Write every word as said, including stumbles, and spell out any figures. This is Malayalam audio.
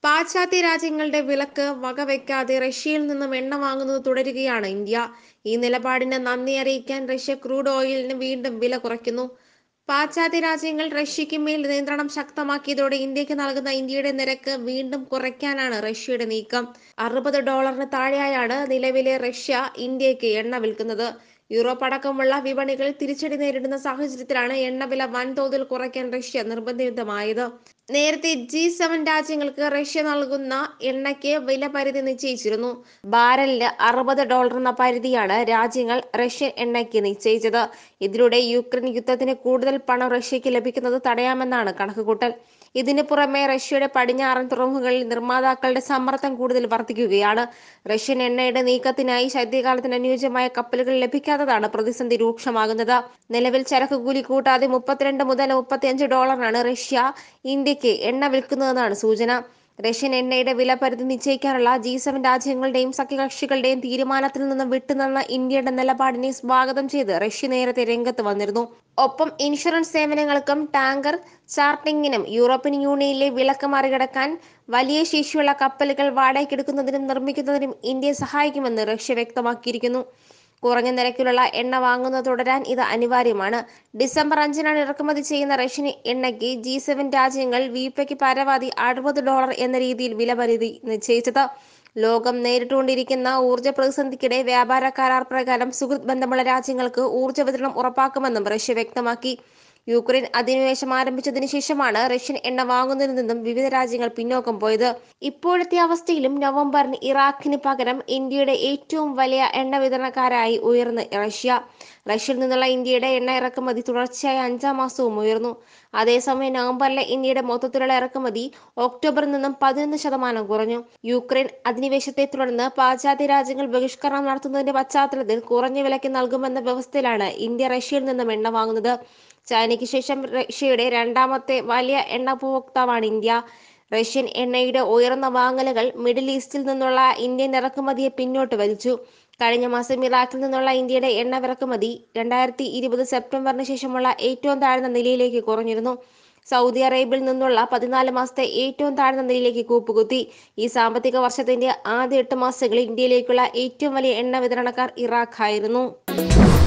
പാശ്ചാത്യ രാജ്യങ്ങളുടെ വിലക്ക് വകവയ്ക്കാതെ റഷ്യയിൽ നിന്നും എണ്ണ വാങ്ങുന്നത് തുടരുകയാണ് ഇന്ത്യ. ഈ നിലപാടിന് നന്ദി അറിയിക്കാൻ റഷ്യ ക്രൂഡ് ഓയിലിന് വീണ്ടും വില കുറയ്ക്കുന്നു. പാശ്ചാത്യ രാജ്യങ്ങൾ റഷ്യയ്ക്ക് മേൽ നിയന്ത്രണം ശക്തമാക്കിയതോടെ ഇന്ത്യക്ക് നൽകുന്ന ഇന്ത്യയുടെ നിരക്ക് വീണ്ടും കുറയ്ക്കാനാണ് റഷ്യയുടെ നീക്കം. അറുപത് ഡോളറിന് താഴെയായാണ് നിലവിലെ റഷ്യ ഇന്ത്യക്ക് എണ്ണ വിൽക്കുന്നത്. യൂറോപ്പ് അടക്കമുള്ള വിപണികളിൽ തിരിച്ചടി നേരിടുന്ന സാഹചര്യത്തിലാണ് എണ്ണവില വൻതോതിൽ കുറയ്ക്കാൻ റഷ്യ നിർബന്ധിതമായത്. നേരത്തെ ജി സെവൻ രാജ്യങ്ങൾക്ക് റഷ്യ നൽകുന്ന എണ്ണയ്ക്ക് വില പരിധി നിശ്ചയിച്ചിരുന്നു. ബാരലിന് അറുപത് ഡോളർ എന്ന പരിധിയാണ് രാജ്യങ്ങൾ റഷ്യൻ എണ്ണയ്ക്ക് നിശ്ചയിച്ചത്. ഇതിലൂടെ യുക്രൈൻ യുദ്ധത്തിന് കൂടുതൽ പണം റഷ്യയ്ക്ക് ലഭിക്കുന്നത് തടയാമെന്നാണ് കണക്കുകൂട്ടൽ. ഇതിനു പുറമെ റഷ്യയുടെ പടിഞ്ഞാറൻ തുറമുഖങ്ങളിൽ നിർമ്മാതാക്കളുടെ സമ്മർദ്ദം കൂടുതൽ വർദ്ധിക്കുകയാണ്. റഷ്യൻ എണ്ണയുടെ നീക്കത്തിനായി ശൈത്യകാലത്തിന് അനുയോജ്യമായ കപ്പലുകൾ ലഭിക്കാത്തതാണ് പ്രതിസന്ധി രൂക്ഷമാകുന്നത്. നിലവിൽ ചരക്ക് കൂലി കൂട്ടാതെ മുപ്പത്തിരണ്ട് മുതൽ മുപ്പത്തിയഞ്ച് ഡോളറിനാണ് റഷ്യ ഇന്ത്യക്ക് എണ്ണ വിൽക്കുന്നതെന്നാണ് സൂചന. റഷ്യൻ എണ്ണയുടെ വില പരിധി നിശ്ചയിക്കാനുള്ള ജി സെവൻ രാജ്യങ്ങളുടെയും സഖ്യകക്ഷികളുടെയും തീരുമാനത്തിൽ നിന്നും വിട്ടുനിന്ന ഇന്ത്യയുടെ നിലപാടിനെ സ്വാഗതം ചെയ്ത് റഷ്യ നേരത്തെ രംഗത്ത് വന്നിരുന്നു. ഒപ്പം ഇൻഷുറൻസ് സേവനങ്ങൾക്കും ടാങ്കർ ചാർട്ടിങ്ങിനും യൂറോപ്യൻ യൂണിയനിലെ വിലക്ക് മറികടക്കാൻ വലിയ ശേഷിയുള്ള കപ്പലുകൾ വാടകയ്ക്കെടുക്കുന്നതിനും നിർമ്മിക്കുന്നതിനും ഇന്ത്യയെ സഹായിക്കുമെന്ന് റഷ്യ വ്യക്തമാക്കിയിരിക്കുന്നു. കുറഞ്ഞ നിരക്കിലുള്ള എണ്ണ വാങ്ങുന്നത് തുടരാൻ ഇത് അനിവാര്യമാണ്. ഡിസംബർ അഞ്ചിനാണ് ഇറക്കുമതി ചെയ്യുന്ന റഷ്യൻ എണ്ണയ്ക്ക് ജി സെവൻ രാജ്യങ്ങൾ വീപ്പയ്ക്ക് പരമാവധി അറുപത് ഡോളർ എന്ന രീതിയിൽ വില പരിധി നിശ്ചയിച്ചത്. ലോകം നേരിട്ടുകൊണ്ടിരിക്കുന്ന ഊർജ്ജ പ്രതിസന്ധിക്കിടെ വ്യാപാര കരാർ പ്രകാരം സുഹൃത്ത് ബന്ധമുള്ള രാജ്യങ്ങൾക്ക് ഊർജ്ജ വിതരണം ഉറപ്പാക്കുമെന്നും റഷ്യ വ്യക്തമാക്കി. യുക്രൈൻ അധിനിവേശം ആരംഭിച്ചതിന് ശേഷമാണ് റഷ്യൻ എണ്ണ വാങ്ങുന്നതിൽ നിന്നും വിവിധ രാജ്യങ്ങൾ പിന്നോക്കം പോയത്. ഇപ്പോഴത്തെ അവസ്ഥയിലും നവംബറിന് ഇറാഖിന് പകരം ഇന്ത്യയുടെ ഏറ്റവും വലിയ എണ്ണ വിതരണക്കാരായി ഉയർന്ന് റഷ്യ. റഷ്യയിൽ നിന്നുള്ള ഇന്ത്യയുടെ എണ്ണ ഇറക്കുമതി തുടർച്ചയായ അഞ്ചാം മാസവും ഉയർന്നു. അതേസമയം നവംബറിലെ ഇന്ത്യയുടെ മൊത്തത്തിലുള്ള ഇറക്കുമതി ഒക്ടോബറിൽ നിന്നും പതിനൊന്ന് ശതമാനം കുറഞ്ഞു. യുക്രൈൻ അധിനിവേശത്തെ തുടർന്ന് പാശ്ചാത്യ രാജ്യങ്ങൾ ബഹിഷ്കരണം നടത്തുന്നതിന്റെ പശ്ചാത്തലത്തിൽ കുറഞ്ഞ വിലയ്ക്ക് നൽകുമെന്ന വ്യവസ്ഥയിലാണ് ഇന്ത്യ റഷ്യയിൽ നിന്നും എണ്ണ വാങ്ങുന്നത്. ചൈനയ്ക്ക് ശേഷം റഷ്യയുടെ രണ്ടാമത്തെ വലിയ എണ്ണ ഉപഭോക്താവാണ് ഇന്ത്യ. റഷ്യൻ എണ്ണയുടെ ഉയർന്ന വാങ്ങലുകൾ മിഡിൽ ഈസ്റ്റിൽ നിന്നുള്ള ഇന്ത്യൻ ഇറക്കുമതിയെ പിന്നോട്ട് വലിച്ചു. കഴിഞ്ഞ മാസം ഇറാഖിൽ നിന്നുള്ള ഇന്ത്യയുടെ എണ്ണ ഇറക്കുമതി രണ്ടായിരത്തി ഇരുപത് സെപ്റ്റംബറിന് ശേഷമുള്ള ഏറ്റവും താഴ്ന്ന നിലയിലേക്ക് കുറഞ്ഞിരുന്നു. സൗദി അറേബ്യയിൽ നിന്നുള്ള പതിനാല് മാസത്തെ ഏറ്റവും താഴ്ന്ന നിലയിലേക്ക് കൂപ്പുകുത്തി. ഈ സാമ്പത്തിക വർഷത്തിന്റെ ആദ്യ എട്ട് മാസങ്ങളിൽ ഇന്ത്യയിലേക്കുള്ള ഏറ്റവും വലിയ എണ്ണ വിതരണക്കാർ ഇറാഖ് ആയിരുന്നു.